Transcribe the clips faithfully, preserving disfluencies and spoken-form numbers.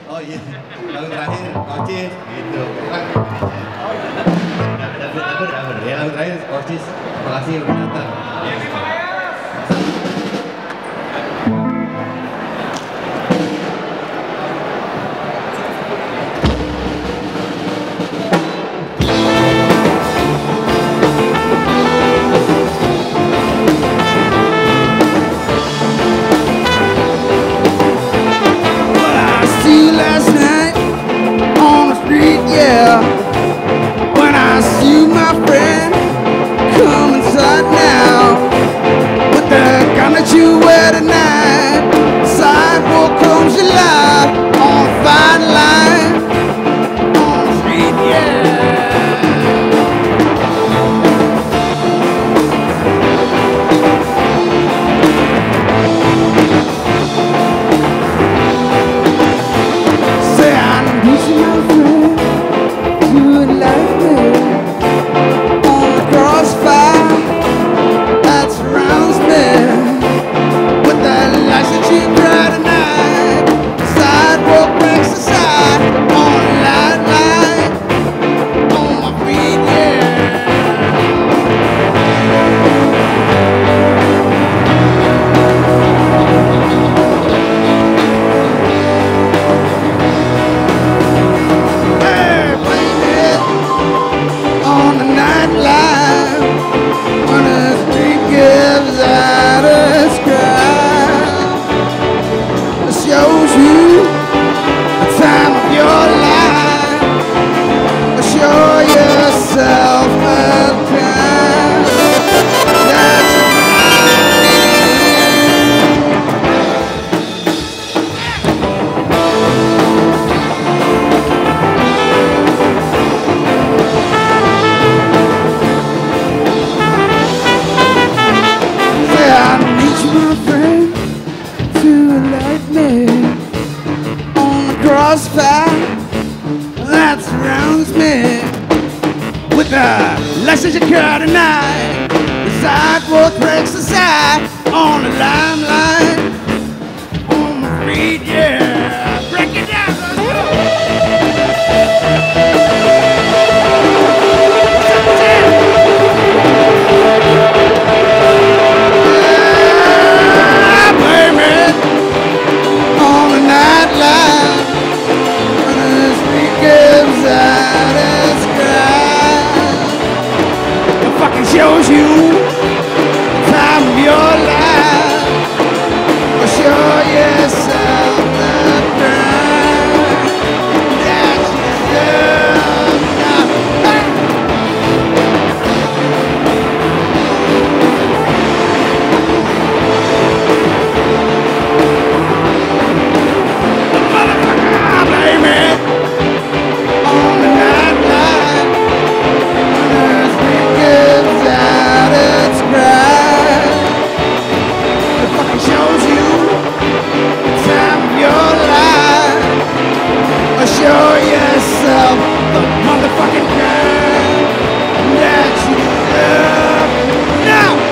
Oh iya, lagu terakhir Kocis gitu. Kan. Aku udah ya lagu terakhir Kocis. Makasih udah datang. When I see you, my friend, come inside now. With the gun that you wear tonight, sidewalk comes alive on a fine line, on the street, yeah. Say I'm pushing my friend. You would like me on the crossfire that surrounds me. With that lights that you cry tonight, the sidewalk breaks the side on a light line, on my feet, yeah. On the nightline, when the street gives out its cry, it shows you the time of your life. Assure yourself of time that I need you, my friend, to light me on the crossfire that surrounds me. With the lights that you cut tonight, the sidewalk breaks the side on the limelight, on my feet, yeah. Break it down, let's shows you the time of your life. Assure yourself the crime that you love now. Motherfucker, blame it on the nightline. When the street gives out its cry, it fucking shows you the time of your life. Assure yourself the motherfucking crime that you love now.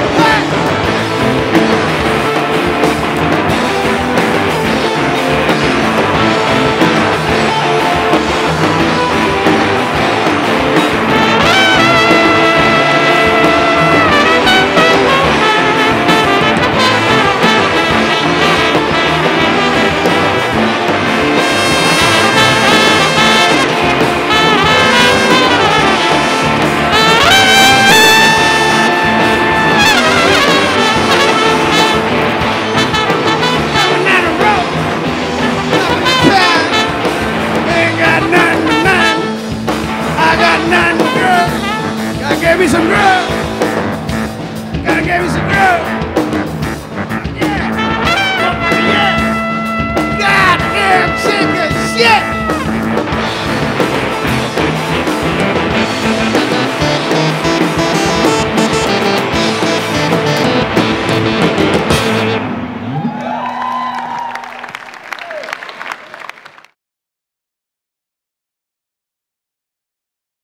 Give me some grub. Gotta give me some grub. Yeah. Yeah. Goddamn chicken.